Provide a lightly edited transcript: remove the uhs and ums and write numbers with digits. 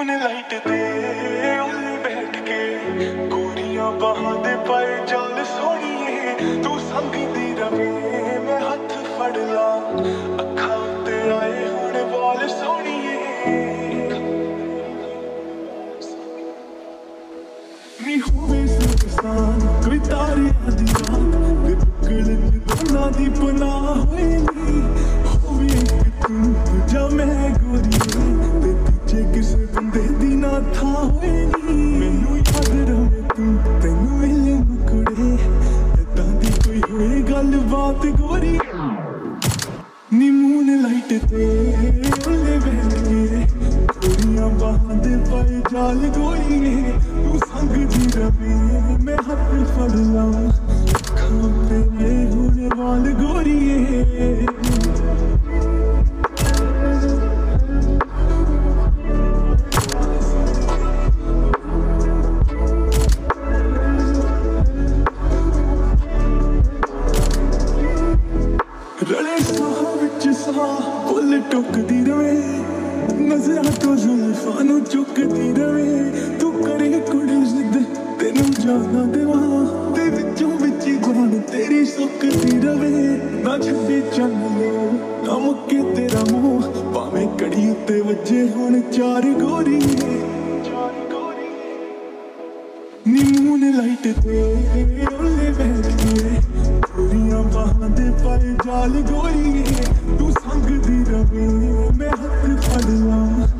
moonlight ते उल्ले बैठ के गोरियां बाहां दे पाए जाल सोहणीए तू संगदी रवे मैं हथ फड़ ला अखां उत्ते आए हुण वाल सोहणीए नी होवे सुनसान कोई तारे दी रात ते बुकल दोना दी पनाह होए नी होवे तू जा मैं गोरी जे किसे बंदे दी ना था होए नी मैनू याद रहे तू तैनू मिले मुकड़े इदां दी कोई होए गल बात गोरी नी मूनलाइट ते उल्ले बैठ के गोरियां बाहां दे पाए जाल गोरीए तू संगदी रवे मैं हथ फड़ ला अखां ते हुण वाल गोरीए टुकदी रवे नजरां तो जुल्फां नू चुकदी रवे तू करे कुड़ी जिद तेनू जाना देवा ते विचों विच जान तेरी सुकदी रवे ना छड्डे चल लो ना मुक्के तेरा मोह भावें कड़ी उत्ते वजे हुण चार गोरीए नी मूनलाइट ते उल्ले बैठ के गोरियां बाहां दे पाए जाल गोरीए तू संगदी रवे मैं हथ फड़ ला